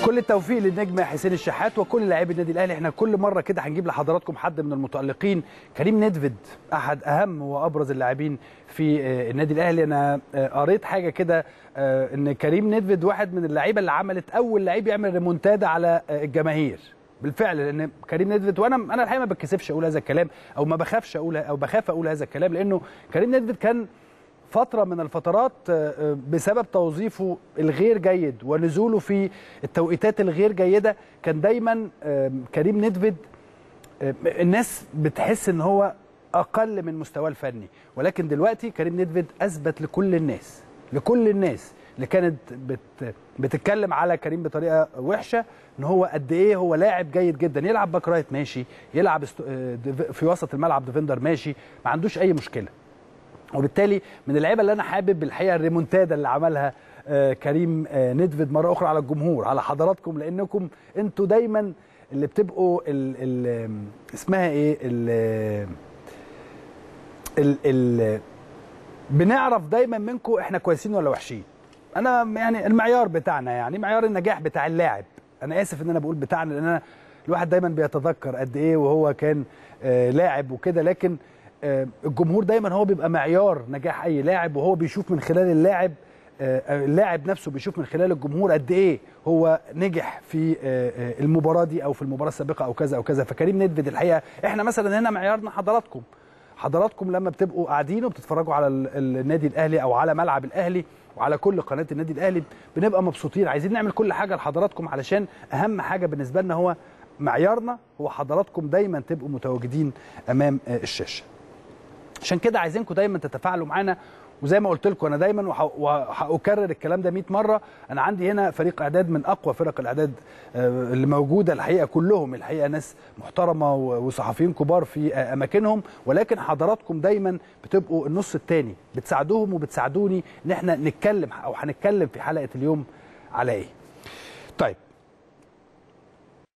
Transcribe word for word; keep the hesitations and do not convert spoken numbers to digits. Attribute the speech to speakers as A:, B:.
A: كل التوفيق للنجم حسين الشحات وكل لاعبي النادي الاهلي. احنا كل مره كده هنجيب لحضراتكم حد من المتالقين. كريم نيدفيد احد اهم وابرز اللاعبين في النادي الاهلي. انا قريت حاجه كده ان كريم نيدفيد واحد من اللعيبه اللي عملت اول لعيب يعمل ريمونتادا على الجماهير بالفعل، لان كريم نيدفيد، وانا انا الحقيقه ما بتكسفش اقول هذا الكلام او ما بخافش اقول او بخاف اقول هذا الكلام، لانه كريم نيدفيد كان فترة من الفترات بسبب توظيفه الغير جيد ونزوله في التوقيتات الغير جيدة كان دايما كريم نيدفيد الناس بتحس ان هو اقل من مستواه الفني، ولكن دلوقتي كريم نيدفيد اثبت لكل الناس لكل الناس اللي كانت بت بتتكلم على كريم بطريقة وحشة ان هو قد ايه هو لاعب جيد جدا. يلعب باك رايت ماشي، يلعب في وسط الملعب ديفندر ماشي، ما عندوش اي مشكلة. وبالتالي من اللعيبه اللي انا حابب الحقيقه الريمونتادا اللي عملها آه كريم آه نيدفيد مره اخرى على الجمهور، على حضراتكم، لانكم انتوا دايما اللي بتبقوا ال ال اسمها ايه ال ال ال بنعرف دايما منكم احنا كويسين ولا وحشين. انا يعني المعيار بتاعنا، يعني معيار النجاح بتاع اللاعب، انا اسف ان انا بقول بتاعنا لان انا الواحد دايما بيتذكر قد ايه وهو كان آه لاعب وكده، لكن الجمهور دايما هو بيبقى معيار نجاح اي لاعب، وهو بيشوف من خلال اللاعب، اللاعب نفسه بيشوف من خلال الجمهور قد ايه هو نجح في المباراه دي او في المباراه السابقه او كذا او كذا. فكريم نيدفيد الحقيقه احنا مثلا هنا معيارنا حضراتكم حضراتكم لما بتبقوا قاعدين وبتتفرجوا على النادي الاهلي او على ملعب الاهلي وعلى كل قناه النادي الاهلي، بنبقى مبسوطين عايزين نعمل كل حاجه لحضراتكم، علشان اهم حاجه بالنسبه لنا هو معيارنا هو حضراتكم دايما تبقوا متواجدين امام الشاشه. عشان كده عايزينكم دايما تتفاعلوا معانا، وزي ما قلت لكم انا دايما وهكرر الكلام ده مئة مره، انا عندي هنا فريق اعداد من اقوى فرق الاعداد اللي موجوده الحقيقه، كلهم الحقيقه ناس محترمه وصحفيين كبار في اماكنهم، ولكن حضراتكم دايما بتبقوا النص الثاني، بتساعدوهم وبتساعدوني ان احنا نتكلم او هنتكلم في حلقه اليوم على ايه. طيب